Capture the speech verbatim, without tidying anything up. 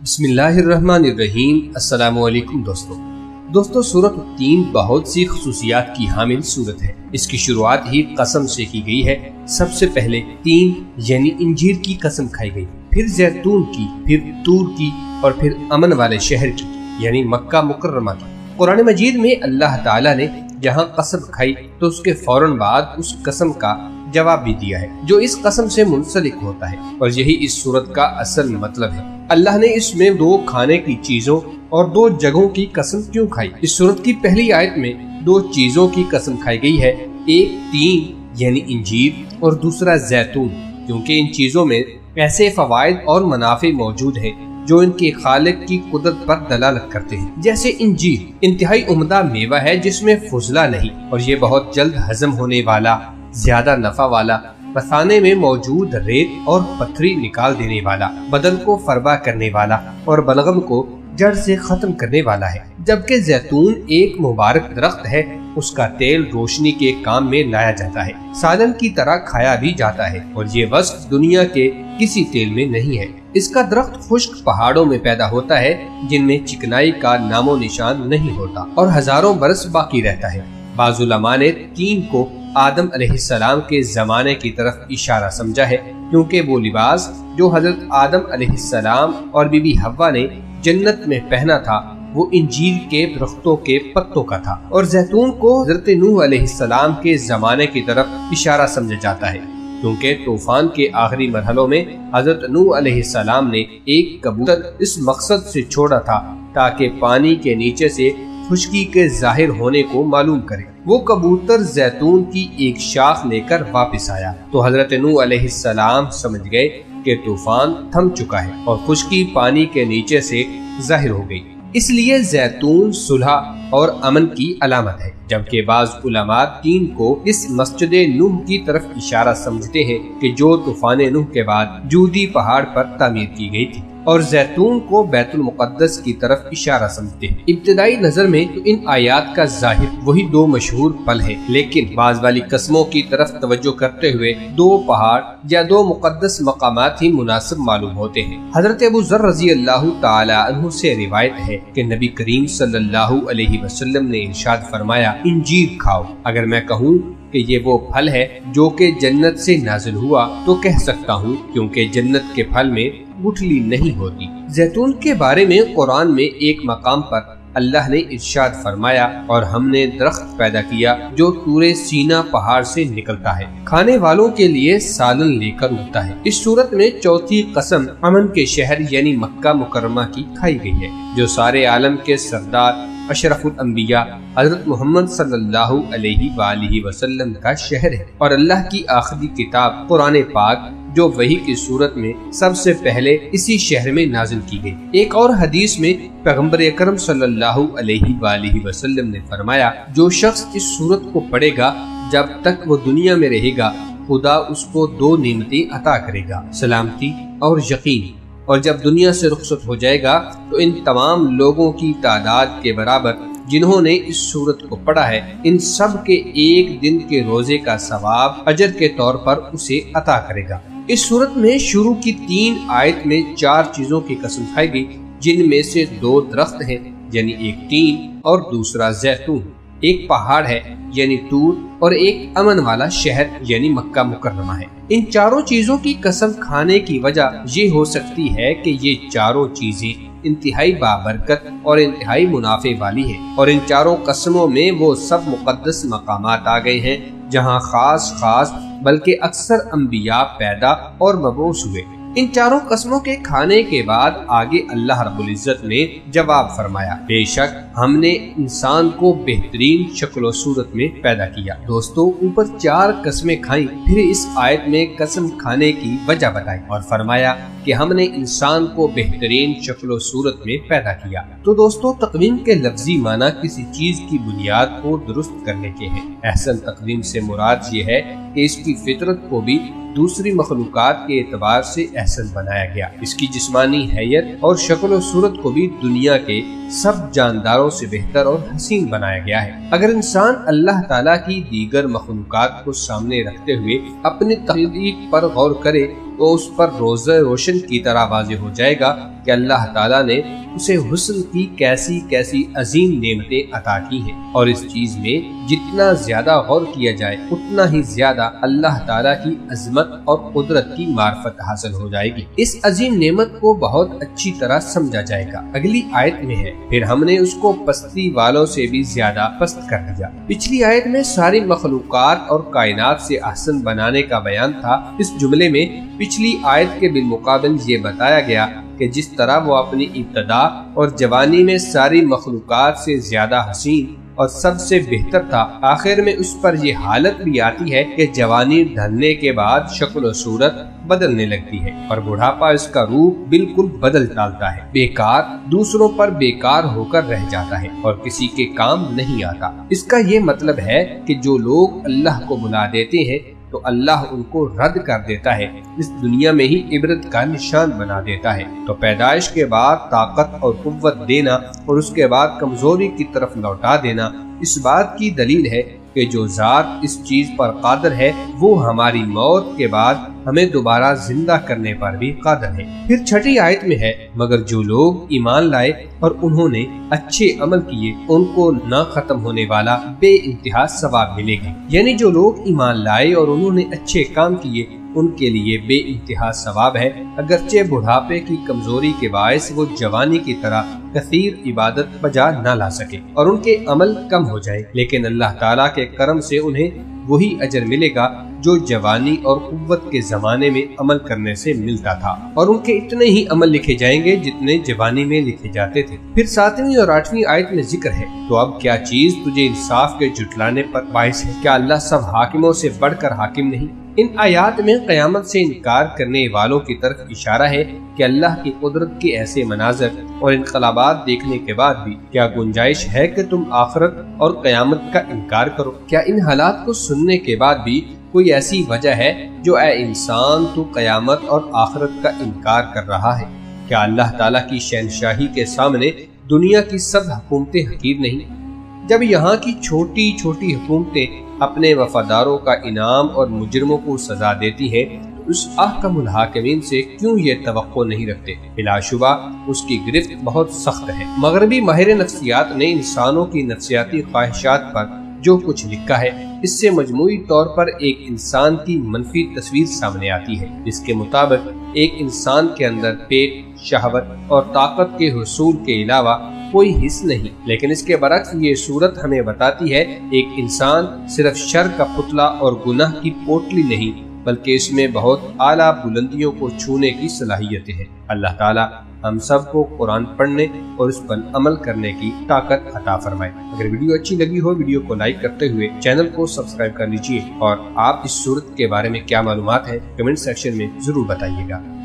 بسم اللہ الرحمن الرحیم۔ السلام علیکم دوستو دوستو سورۃ التین بہت سی خصوصیات کی حامل سورت ہے۔ اس کی شروعات ہی قسم سے کی گئی ہے۔ سب سے پہلے تین یعنی انجیر کی قسم کھائی گئی، پھر زیتون کی، پھر تور کی اور پھر امن والے شہر کی یعنی مکہ مکرمہ کی۔ قرآن مجید میں اللہ تعالیٰ نے جہاں قسم کھائی تو اس کے فوراً بعد اس قسم کا جواب بھی دیا ہے جو اس قسم سے منسلک ہوتا ہے، اور یہی اس سورت کا اصل مطلب ہے۔ اللہ نے اس میں دو کھانے کی چیزوں اور دو جگہوں کی قسم کیوں کھائی؟ اس سورت کی پہلی آیت میں دو چیزوں کی قسم کھائی گئی ہے، ایک تین یعنی انجیر اور دوسرا زیتون، کیونکہ ان چیزوں میں ایسے فوائد اور منافع موجود ہیں جو ان کے خالق کی قدرت پر دلالت کرتے ہیں۔ جیسے انجیر انتہائی عمدہ میوہ ہے جس میں فضلہ نہیں، اور یہ بہت جلد ہضم ہونے والا، زیادہ نفع والا، مثانے میں موجود ریت اور پتھری نکال دینے والا، بدن کو فربا کرنے والا اور بلغم کو جڑ سے ختم کرنے والا ہے۔ جبکہ زیتون ایک مبارک درخت ہے، اس کا تیل روشنی کے کام میں لایا جاتا ہے، سالن کی طرح کھایا بھی جاتا ہے، اور یہ وصف دنیا کے کسی تیل میں نہیں ہے۔ اس کا درخت خشک پہاڑوں میں پیدا ہوتا ہے جن میں چکنائی کا نام و نشان نہیں ہوتا اور ہزاروں برس باقی رہتا ہے۔ بعض علماء نے تین کو آدم علیہ السلام کے زمانے کی طرف اشارہ سمجھا ہے، کیونکہ وہ لباس جو حضرت آدم علیہ السلام اور بی بی حوا نے جنت میں پہنا تھا وہ انجیر کے درختوں کے پتوں کا تھا، اور زیتون کو حضرت نوح علیہ السلام کے زمانے کی طرف اشارہ سمجھا جاتا ہے، کیونکہ طوفان کے آخری مرحلوں میں حضرت نوح علیہ السلام نے ایک کبوتر اس مقصد سے چھوڑا تھا تاکہ پانی کے نیچے سے خشکی کے ظاہر ہونے کو معلوم کرے۔ وہ کبوتر زیتون کی ایک شاخ لے کر واپس آیا تو حضرت نوح علیہ السلام سمجھ گئے کہ طوفان تھم چکا ہے اور خشکی پانی کے نیچے سے ظاہر ہو گئی، اس لیے زیتون صلح اور امن کی علامت ہے۔ جبکہ بعض علماء تین کو اس مسجد نوح کی طرف اشارہ سمجھتے ہیں کہ جو طوفان نوح کے بعد جودی پہاڑ پر تعمیر کی گئی تھی، اور زیتون کو بیت المقدس کی طرف اشارہ سمجھتے ہیں۔ ابتدائی نظر میں تو ان آیات کا ظاہر وہی دو مشہور پل ہے، لیکن بعض والی قسموں کی طرف توجہ کرتے ہوئے دو پہاڑ یا دو مقدس مقامات ہی مناسب معلوم ہوتے ہیں۔ حضرت ابو ذر رضی اللہ تعالی عنہ سے روایت ہے کہ نبی کریم صلی اللہ علیہ وسلم نے ارشاد فرمایا، انجیر کھاؤ۔ اگر میں کہوں کہ یہ وہ پھل ہے جو کہ جنت سے نازل ہوا تو کہہ سکتا ہوں، کیونکہ جنت کے پھل میں گٹھلی نہیں ہوتی۔ زیتون کے بارے میں قرآن میں ایک مقام پر اللہ نے ارشاد فرمایا، اور ہم نے درخت پیدا کیا جو طور سینا پہاڑ سے نکلتا ہے، کھانے والوں کے لیے سالن لے کر اگتا ہے۔ اس صورت میں چوتھی قسم امن کے شہر یعنی مکہ مکرمہ کی کھائی گئی ہے، جو سارے عالم کے سردار اشرف الانبیاء حضرت محمد صلی اللہ علیہ وآلہ وسلم کا شہر ہے، اور اللہ کی آخری کتاب قرآن پاک جو وحی کی صورت میں سب سے پہلے اسی شہر میں نازل کی گئی۔ ایک اور حدیث میں پیغمبر اکرم صلی اللہ علیہ وآلہ وسلم نے فرمایا، جو شخص اس صورت کو پڑھے گا جب تک وہ دنیا میں رہے گا خدا اس کو دو نعمتیں عطا کرے گا، سلامتی اور یقین، اور جب دنیا سے رخصت ہو جائے گا تو ان تمام لوگوں کی تعداد کے برابر جنہوں نے اس سورت کو پڑھا ہے، ان سب کے ایک دن کے روزے کا ثواب اجر کے طور پر اسے عطا کرے گا۔ اس سورت میں شروع کی تین آیت میں چار چیزوں کی قسم کھائی گئی، جن میں سے دو درخت ہیں یعنی ایک تین اور دوسرا زیتون، ایک پہاڑ ہے یعنی تور، اور ایک امن والا شہر یعنی مکہ مکرمہ ہے۔ ان چاروں چیزوں کی قسم کھانے کی وجہ یہ ہو سکتی ہے کہ یہ چاروں چیزیں انتہائی بابرکت اور انتہائی منافع والی ہیں، اور ان چاروں قسموں میں وہ سب مقدس مقامات آ گئے ہیں جہاں خاص خاص بلکہ اکثر انبیاء پیدا اور مبعوث ہوئے۔ ان چاروں قسموں کے کھانے کے بعد آگے اللہ رب العزت نے جواب فرمایا، بے شک ہم نے انسان کو بہترین شکل و صورت میں پیدا کیا۔ دوستو اوپر چار قسمیں کھائیں، پھر اس آیت میں قسم کھانے کی وجہ بتائی اور فرمایا کہ ہم نے انسان کو بہترین شکل و صورت میں پیدا کیا۔ تو دوستو تقویم کے لفظی معنی کسی چیز کی بنیاد کو درست کرنے کے ہیں۔ احسن تقویم سے مراد یہ ہے کہ اس کی فطرت کو بھی दूसरी मखलूकात के एतबार से अहसन बनाया गया। इसकी जिस्मानी हैयत और शक्ल और सूरत को भी दुनिया के सब जानदारों से बेहतर और हसीन बनाया गया है। अगर इंसान अल्लाह ताला की दीगर मखलूकात को सामने रखते हुए अपनी तख्लीक पर गौर करे तो उस पर रोज़े रोशन की तरह वाज़ेह हो जाएगा कि अल्लाह ताला ने उसे हुस्न की कैसी कैसी अजीम नेमतें अता की हैं, और इस चीज में जितना ज्यादा गौर किया जाए उतना ही ज्यादा अल्लाह ताला की अजमत और कुदरत की मार्फत हासिल हो जाएगी। इस अजीम नेमत को बहुत अच्छी तरह समझा जाएगा। अगली आयत में है, फिर हमने उसको पस्ती वालों से भी ज्यादा पस्त कर दिया। पिछली आयत में सारी मखलूकात और कायनात से अहसन बनाने का बयान था। इस जुमले में पिछली आयत के बिलमुकाबिल ये बताया गया कि जिस तरह वो अपनी इब्तदा और जवानी में सारी मखलूकात से ज्यादा हसीन और सबसे बेहतर था, आखिर में उस पर ये हालत भी आती है कि जवानी ढलने के बाद शक्ल और सूरत बदलने लगती है और बुढ़ापा इसका रूप बिल्कुल बदल डालता है। बेकार दूसरों पर बेकार होकर रह जाता है और किसी के काम नहीं आता। इसका ये मतलब है कि जो लोग अल्लाह को बुला देते हैं तो अल्लाह उनको रद्द कर देता है, इस दुनिया में ही इबरत का निशान बना देता है। तो पैदाइश के बाद ताकत और कुव्वत देना और उसके बाद कमजोरी की तरफ लौटा देना इस बात की दलील है कि जो जात इस चीज पर कादिर है वो हमारी मौत के बाद हमें दोबारा जिंदा करने पर भी कादिर है। फिर छठी आयत में है, मगर जो लोग ईमान लाए और उन्होंने अच्छे अमल किए उनको न खत्म होने वाला बे इंतहा सवाब मिलेगा। यानी जो लोग ईमान लाए और उन्होंने अच्छे काम किए उनके लिए बे इंतहा सवाब है, अगरचे बुढ़ापे की कमजोरी के बायस वो जवानी की तरह कसीर इबादत बजा न ला सके और उनके अमल कम हो जाए, लेकिन अल्लाह ताला के करम से उन्हें वही अजर मिलेगा जो जवानी और कुव्वत के जमाने में अमल करने से मिलता था, और उनके इतने ही अमल लिखे जाएंगे जितने जवानी में लिखे जाते थे। फिर सातवीं और आठवीं आयत में जिक्र है, तो अब क्या चीज तुझे इंसाफ के जुटलाने पर बाइस है? क्या अल्लाह सब हाकिमों से बढ़कर हाकिम नहीं? इन आयात में क़यामत से इनकार करने वालों की तरफ इशारा है कि अल्लाह की कुदरत के ऐसे मनाजर और इनकलाबात देखने के बाद भी क्या गुंजाइश है कि तुम आखिरत और क़यामत का इनकार करो? क्या इन हालात को सुनने के बाद भी कोई ऐसी वजह है जो ऐ इंसान तू क़यामत और आखिरत का इनकार कर रहा है? क्या अल्लाह ताला की शहनशाही के सामने दुनिया की सब हुकूमतें हकीर नहीं? जब यहाँ की छोटी छोटी हुकूमतें अपने वफादारों का इनाम और मुजरिमों को सजा देती हैं तो उस अहकमुल हाकिमीन से क्यों ये तवक्को नहीं रखते? बिलाशुबा उसकी गिरफ्त बहुत सख्त है। मगरबी माहिर नफ्सियात ने इंसानों की नफ्सियाती ख्वाहिशात पर जो कुछ लिखा है इससे मजमूई तौर पर एक इंसान की मनफी तस्वीर सामने आती है, जिसके मुताबिक एक इंसान के अंदर पेट, शहवत और ताकत के हुसूल के अलावा कोई हिस्स नहीं। लेकिन इसके बरक्स ये सूरत हमें बताती है एक इंसान सिर्फ शर का पुतला और गुनाह की पोटली नहीं बल्कि इसमें बहुत आला बुलंदियों को छूने की सलाहियतें हैं। अल्लाह ताला हम सब को कुरान पढ़ने और इस पर अमल करने की ताकत अता फरमाए। अगर वीडियो अच्छी लगी हो वीडियो को लाइक करते हुए चैनल को सब्सक्राइब कर लीजिए और आप इस सूरत के बारे में क्या मालूमात है कमेंट सेक्शन में जरूर बताइएगा।